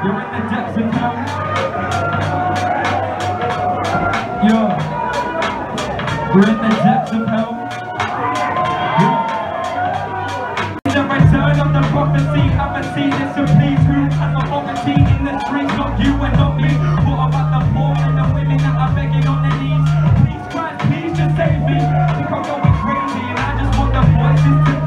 You're in the depths of hell. Yeah. We're in the depths of hell. Yeah. The return of the prophecy. Have a seat, listen please. Who has authority in the streets? Not you and not me. What about the poor and the women that are begging on their knees? Please Christ, please just save me. I think I'm going crazy and I just want the voices to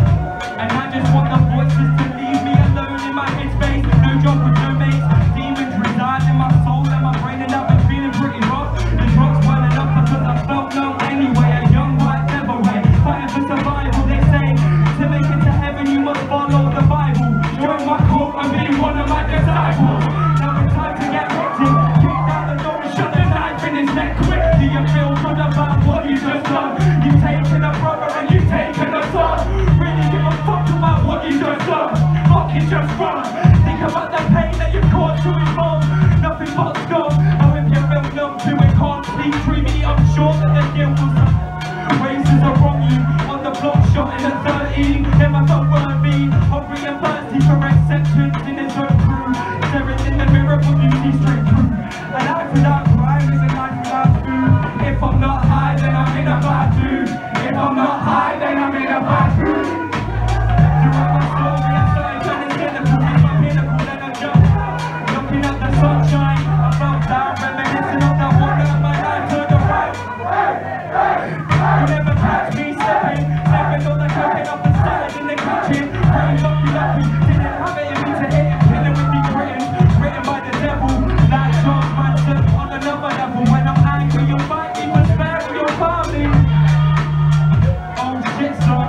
leave me alone in my headspace. No job with no mates. Demons reside in my soul and my brain, and I've been feeling pretty rough. The drugs weren't enough because I felt no anyway. A young white devil way, fighting for survival. They say to make it to heaven you must follow the Bible. Join my cult and be one of my disciples. Now it's time to get hectic. Kick down the door and shut the knife in his neck quick. Do you feel good about what you just done? You've taken a brother and you've taken a son. Really give a fuck about what you just done. Fucking just run. Think about the pain that you've caused to his mom. Nothing but scum. Now if you feel numb to it, can't sleep, dreamy, I'm sure that the guilt will stop. Races are wrong you. On the block, shot in the 13. Never felt worthy. Hungry and thirsty for acceptance in his own crew. Staring in the mirror for beauty straight through. A life without crime is a life without food. If I'm not high, then I'm in a bad mood. If I'm not high, then I'm in a bad mood. Throughout my story, I started turning cynical. It's my pinnacle, then I jumped. Looking at the sunshine, I felt down, reminiscing of that one that my life turned around. You never catch me stepping on the cooking up and started in the kitchen. Pretty lucky, didn't have it in me to hit it. Killing with these written by the devil. Like Charles Manson on another level. When I'm angry, you'll fight me for spare for your family. Oh shit, son.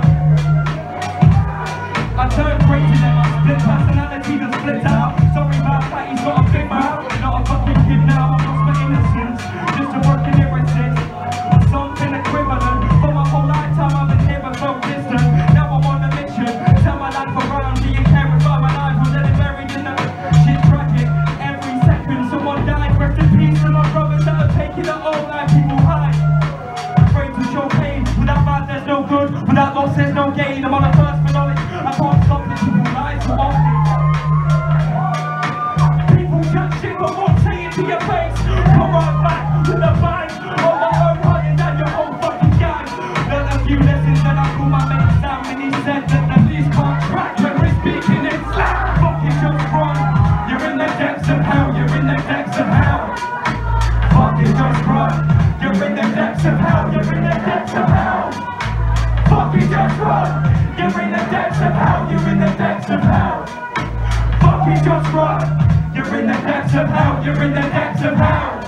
I turned crazy then, I split personalities and split out. Sorry about that, he's got a big mouth. Not a fucking kid now, I've lost my innocence. Just a broken lyricist, something equivalent. For my whole lifetime I've been here but so distant. Now I'm on a mission, turn my life around. Do you care about my life? Was then buried in the shit tragic. Every second someone died, rest in peace to my brothers that are taking it all like people hide. Afraid to show pain, without bad there's no good, without loss there's no gain. I'm on a thirst for knowledge. I can't stop the people lie so often. People chat shit but won't say it to your face. Come right back with the bang. On my own hunting down your whole fucking gang. Learned a few lessons and I called my mate Sam and he said that the police can't track when we're speaking in slang. Fucking just run. You're in the depths of hell. You're in the depths of hell. Fucking just run. You're in the depths of hell. You're in the depths of hell. Fucking just run. You're in the depths of hell, you're in the depths of hell. Fucking just run. You're in the depths of hell, you're in the depths of hell.